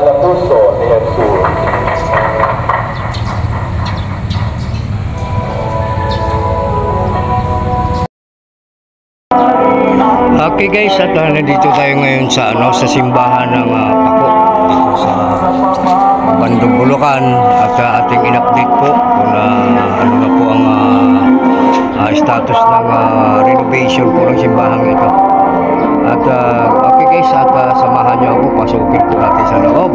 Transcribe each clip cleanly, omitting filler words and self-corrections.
puso ni Jesus. Okay guys, at nandito tayo ngayon sa sa simbahan ng Pako dito sa Bandog, Bulacan, at ating in-update po kung ano na po ang status ng renovation po ng simbahan ito. At okay guys, at samahan niyo ako, pasukin po natin sa loob.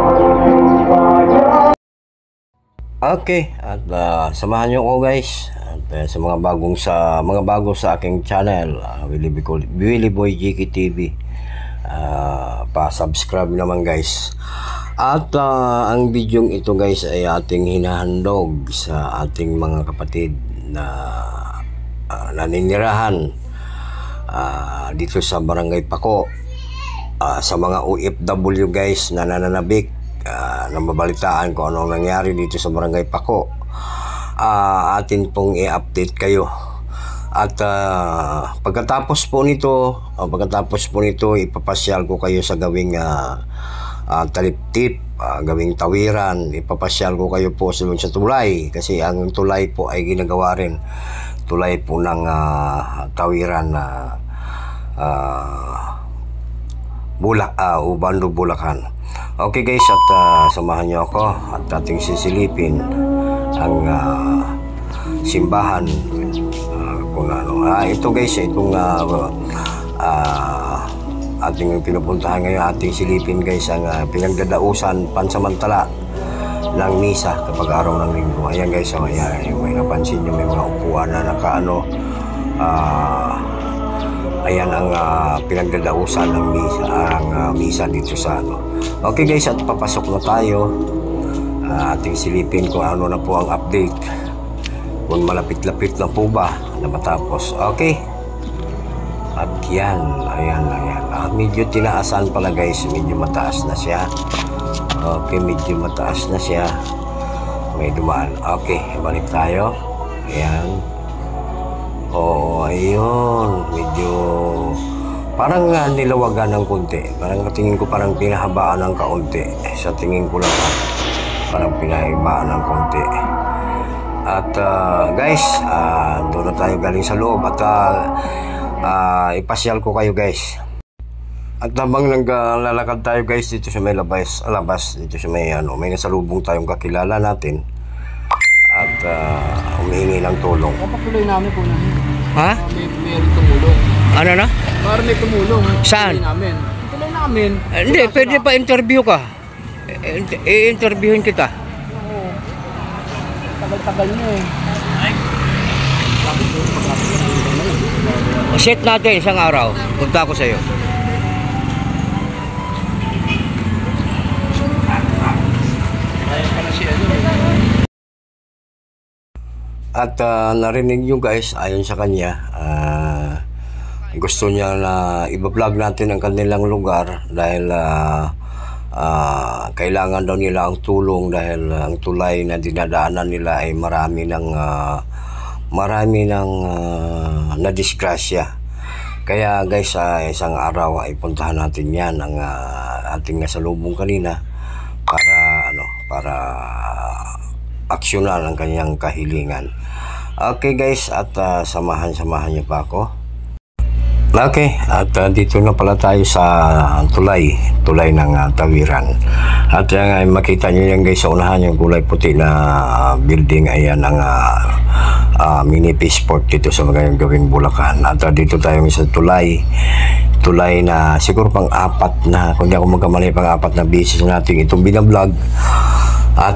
Okay, at samahan niyo ako guys. Sa mga bago sa aking channel, Willie Boy GK TV, pa-subscribe naman guys. At ang video ito guys ay ating hinahandog sa ating mga kapatid na naninirahan dito sa Barangay Pako, sa mga OFW guys na nananabik, nababalitaan ko anong nangyari dito sa Barangay Pako. Atin pong i-update kayo. At pagkatapos po nito ipapasyal ko kayo sa gawing taliptip, gawing tawiran. Ipapasyal ko kayo po sa tulay, kasi ang tulay po ay ginagawa rin tulay po ng tawiran na Bandog, Bulacan. Okay guys, at samahan nyo ako at ating sisilipin ang simbahan kung ano. Ito guys, itong ating pinupuntahan ngayon, ating silipin guys, ang pinagdadausan pansamantala ng misa kapag araw ng linggo. Ayan guys, ayan, may napansin nyo, may mga upuan na nakaano. Ayan ang pinagdadausan ng misa dito sa ano. Okay guys, at papasok na tayo. Ating silipin kung ano na po ang update, kung malapit-lapit na po ba na matapos. Okay, at yan, ayan. Medyo tinaasan pala guys, medyo mataas na siya. Okay, medyo mataas na siya, may dumaan. Okay, balik tayo. Ayan, oo, ayun, medyo parang nilawagan ng konti. Parang tingin ko parang pinahabaan ng kaunti, sa tingin ko lang parang pinahibaan ng konti. At guys, doon na tayo galing sa loob, at ipasyal ko kayo guys. At habang naglalakad tayo guys dito sa may labas dito sa may may nasalubong tayong kakilala natin, at humihingi ng tulong. Papatuloy namin po namin. Ha? May tumulong. Ano na? Parang may tumulong. Saan? Tuloy namin. Hindi, pwede pa interview ka. I-interviewin kita. Oo. Tagal-tagal nyo eh. Set natin isang araw. Punta ako sa'yo. At narinig nyo guys, ayon sa kanya, gusto niya na i-vlog natin ang kanilang lugar dahil kailangan daw nila ang tulong, dahil ang tulay na dinadaanan nila ay marami ng nadisgrasya. Kaya guys, isang araw ay puntahan natin yan, ang ating nasalubong kanina, para aksyonan ang kanyang kahilingan. Okay guys, at samahan niyo pa ako. Okay, at dito na pala tayo sa tulay ng tawiran. At makita nyo yan guys, sa unahan yung kulay puti na building. Ayan ang mini P-Sport dito sa gawing Bulacan. At dito tayo sa tulay na siguro pang-apat na, kung di ako magkamali, pang-apat na beses natin itong binablog. At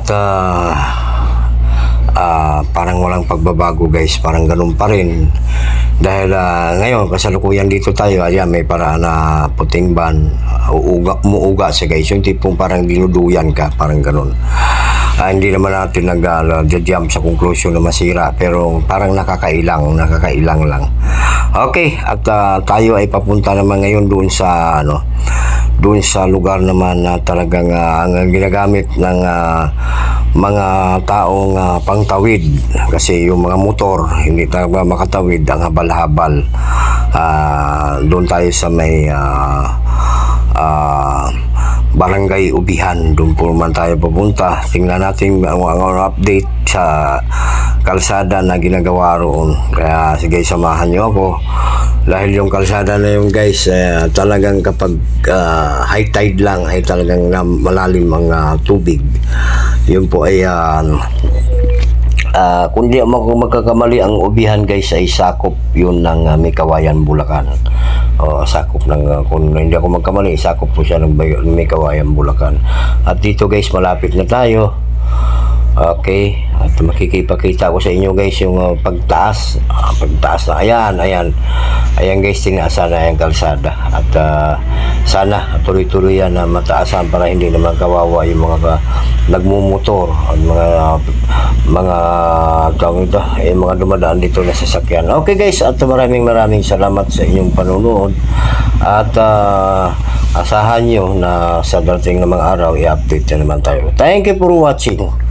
parang walang pagbabago guys, parang ganun pa rin. Dahil ngayon kasalukuyan dito tayo, ayan, may paraan na puting ban, umuuga siya guys, yung tipong parang dinuduyan ka, parang ganun. Hindi naman natin nag-jump sa conclusion na masira, pero parang nakakailang lang. Okay, at tayo ay papunta naman ngayon doon sa lugar naman na talagang ang ginagamit ng mga taong pangtawid, kasi yung mga motor hindi talaga makatawid, ang habal-habal. Doon tayo sa may Barangay Ubihan. Doon po naman tayo pupunta. Tingnan natin ang update sa kalsada na ginagawa roon. Kaya sige, samahan nyo ako. Dahil yung kalsada na yun guys, talagang kapag high tide lang ay talagang malalim ang tubig. Yun po ay kung di ako magkakamali, ang Ubihan guys ay sakop yun ng Mikawayan, Bulacan. Sakop ng, kung hindi ako magkamali, sakop po siya ng Mikawayan, Bulacan. At dito guys, malapit na tayo. Okay, at makikipakita ko sa inyo guys yung pagtaas na, ayan guys, tinaasan na yung kalsada. At sana tuloy-tuloy yan na mataasan para hindi naman kawawa yung mga nagmumotor at mga tawag ito, mga dumadaan dito na sasakyan. Okay guys, at maraming salamat sa inyong panonood. At asahan nyo na sa darating na mga araw i-update na naman tayo. Thank you for watching.